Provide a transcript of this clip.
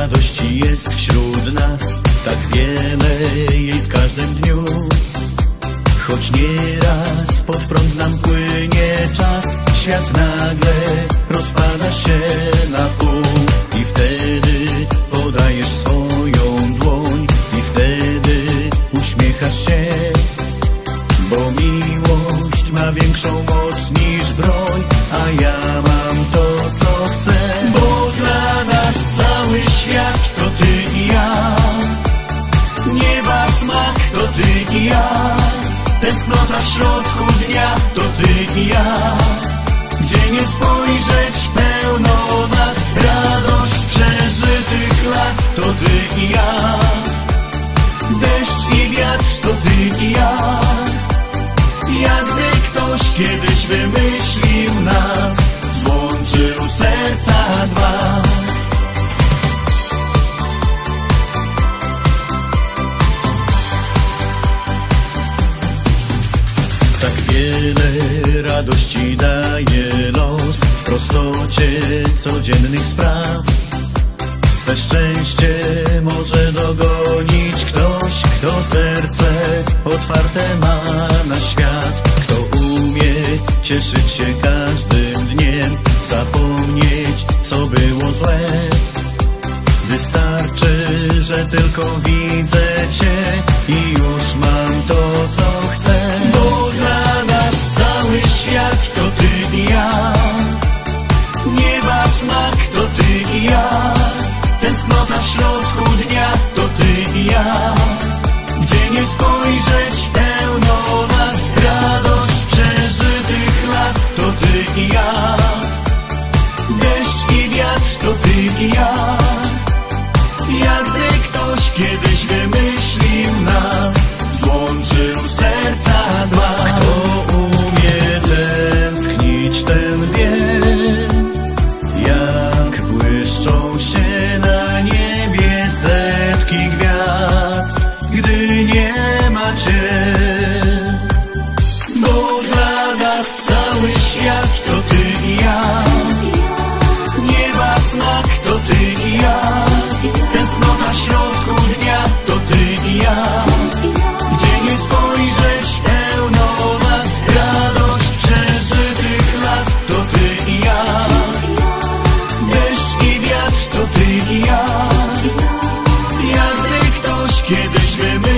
Radości jest wśród nas tak wiele, jej w każdym dniu. Choć nieraz pod prąd nam płynie czas, świat nagle rozpada się na pół. I wtedy podajesz swoją dłoń, i wtedy uśmiechasz się, bo miłość ma większą moc niż broń, a ja mam to, co chcę. Bo dla nas cały świat to ty i ja, nieba smak to ty i ja, tęsknota w środku dnia to ty i ja. Gdzie nie spojrzeć, pełno nas, radość przeżytych lat to ty i ja. Deszcz i wiatr to ty i ja. Jakby ktoś kiedyś wymyślił nas, złączył serca dwa. Tak wiele radości daje los w prostocie codziennych spraw. Swe szczęście może dogonić ktoś, kto serce otwarte ma na świat. Kto umie cieszyć się każdym dniem, zapomnieć, co było złe. Wystarczy, że tylko widzę cię i już mam to, co chcę. Bo dla nas cały świat to ty i ja, nieba smak to ty i ja, tęsknota w środku dnia to ty i ja. Gdzie nie spojrzeć, pełno nas, radość przeżytych lat to ty i ja. Deszcz i wiatr to ty i ja. Jakby ktoś kiedyś wymyślił nas, złączył serca dwa. Kto umie tęsknić, ten wie, jak błyszczą się na niebie setki gwiazd, gdy nie ma cię. Bo dla nas cały świat to ty i ja, nieba smak to ty i ja, tęsknota w środku dnia to ty i ja. Gdzie nie spojrzeć, pełno nas, radość przeżytych lat to ty i ja. Deszcz i wiatr to ty i ja. Jakby ktoś kiedyś wymyślił